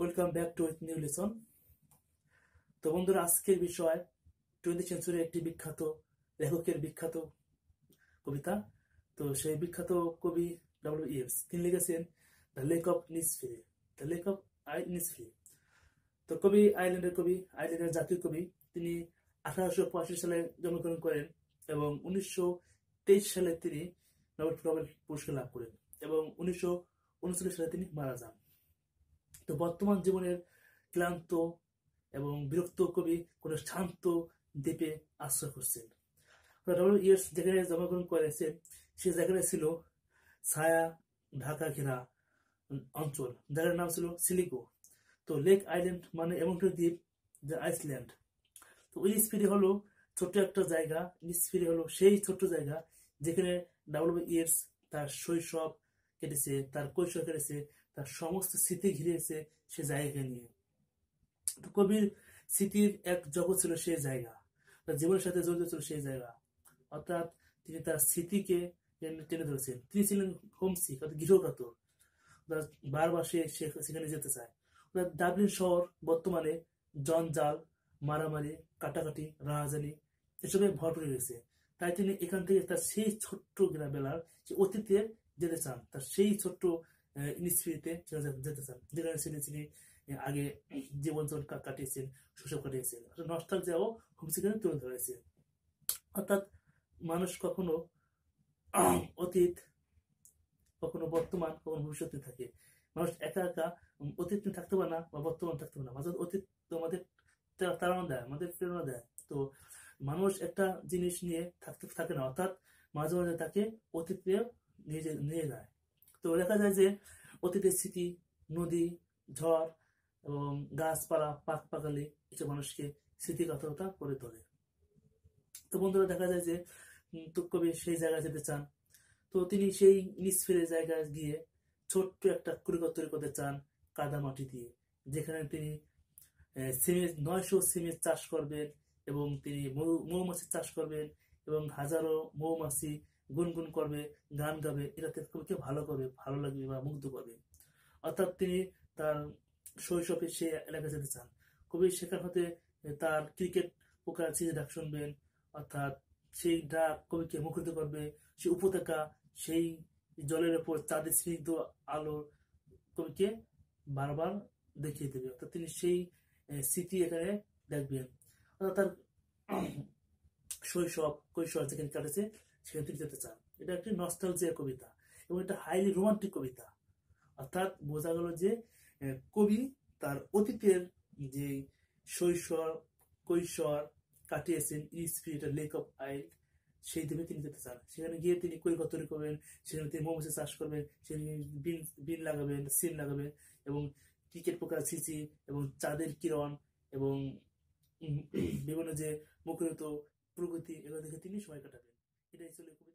Welcome back to new lesson. তো বন্ধুরা, আজকের বিষয় 20th সেঞ্চুরি একটি বিখ্যাত লেখকের বিখ্যাত কবিতা। তো সেই বিখ্যাত কবি ডব্লিউ.ইয়েটস তিনি লিখেছেন the lake of Innisfree, the lake of Innisfree. তো কবি আয়ারল্যান্ডের কবি, আয়ারল্যান্ডের জাতীয় কবি। তিনি 1885 সালে জন্মগ্রহণ করেন এবং 1923 সালে তিনি নোবেল পুরস্কার লাভ করেন এবং 1939 সালে তিনি মারা যান। তো বর্তমান জীবনের ক্লান্ত এবং বিরক্ত কবি কোন শান্ত দ্বীপে আশ্রয় করছেন। ডব্লিউ.ইয়েটস যেখানে জন্মগ্রহণ করেছেন সেই জায়গাটা ছিল ছায়া ঢাকা ঘেরা অঞ্চল, জায়গার নাম ছিল সিলিকো। তো লেক আইল্যান্ড মানে এমন একটা দ্বীপ যে আইসল্যান্ড। তো ইনিসফ্রি হলো ছোট্ট একটা জায়গা, ইনিসফ্রি হলো সেই ছোট্ট জায়গা যেখানে ডব্লিউ.ইয়েটস তার শৈশব কেটেছে, তার কৈশোর কেটেছে, তার সমস্ত স্মৃতি ঘিরেছে সে জায়গাকে নিয়ে। তো কবির স্মৃতির এক জগৎ ছিল সেই জায়গা, তার জীবনের সাথে জড়িত ছিল সেই জায়গা। অর্থাৎ তিনি তার স্মৃতিকে টেনে ধরেছেন। তিনি ছিলেন হোমসিক, অর্থাৎ গৃহকাতর। বারবার সে সেখানে যেতে চায়। ডাবলিন শহর বর্তমানে জঞ্জাল, মারামারি, কাটাকাটি, রাহাজানি এসবে ভরপুর রয়েছে। তাই তিনি এখান থেকে তার সেই ছোট্ট গ্রামের সে অতীতে যেতে চান, তার সেই ছোট্ট ইনিসফ্রিতে যেতে চান, যেখানে তিনি আগে জীবন কাটিয়েছেন, শৈশব কাটিয়েছেন। নস্টালজিয়াও হোমসিকে তুলে ধরেছে। অর্থাৎ মানুষ কখনো অতীত, কখনো বর্তমান, কখনো ভবিষ্যতে থাকে। মানুষ একা একা অতীত থাকতে পারে না বা বর্তমান থাকতে পারে না। মাঝে অতীত তো আমাদের তাড়না দেয়, আমাদের প্রেরণা দেয়। তো মানুষ একটা জিনিস নিয়ে থাকে না, অর্থাৎ মাঝে মাঝে তাকে অতীতে নিয়ে যায়। তো দেখা যায় যে অতীতের স্মৃতি, নদী, ঝড় এবং গাছপালা, পাখালি এসব মানুষকে স্মৃতিকাতরতা করে তোলে। তো বন্ধুরা, দেখা যায় যে কবি সেই জায়গায় যেতে চান। তো তিনি সেই ইনিসফ্রি জায়গায় গিয়ে ছোট্ট একটা কুড়িঘর তৈরি করতে চান কাদা মাটি দিয়ে, যেখানে তিনি 900 সিমের চাষ করবেন এবং তিনি মৌমাছি চাষ করবেন এবং হাজারো মৌমাছি গুনগুন করবে, গান গাবে। এটাতে কবিকে ভালো করবে, ভালো লাগবে বা মুগ্ধ করবে। অর্থাৎ তিনি তার শৈশবে সে এলাকায় যেতে চান। কবি সেখান হতে তার ক্রিকেট পোকার চিঠি ডাক শুনবেন, অর্থাৎ সেই ডাক কবিকে মুখরিত করবে। সেই উপত্যকা, সেই জলের উপর চাঁদের স্নিগ্ধ আলো কবিকে বারবার দেখিয়ে দেবে। অর্থাৎ তিনি সেই স্মৃতি এখানে দেখবেন। অর্থাৎ তার শৈশব কৈশোর যেখানে কাটেছে সেখানে তিনি যেতে চান। এটা একটি নস্টালজিয়া কবিতা এবং এটা হাইলি রোমান্টিক কবিতা। অর্থাৎ বোঝা গেল যে কবি তার অতীতের যে শৈশব কৈশোর কাটিয়েছেন ইনিসফ্রি, লেক অফ আইল, সেই দ্বীপে তিনি যেতে চান। সেখানে গিয়ে তিনি কুড়িঘর তৈরি করবেন, সেখানে তিনি মৌমাছি চাষ করবেন, সেখানে বিন লাগাবেন, সিম লাগাবেন এবং ক্রিকেট পোকার ছিচি এবং চাঁদের কিরণ এবং বিভিন্ন যে মুখরিত প্রকৃতি, এগুলো দেখে তিনি সময় কাটাবেন। এটাই ছিল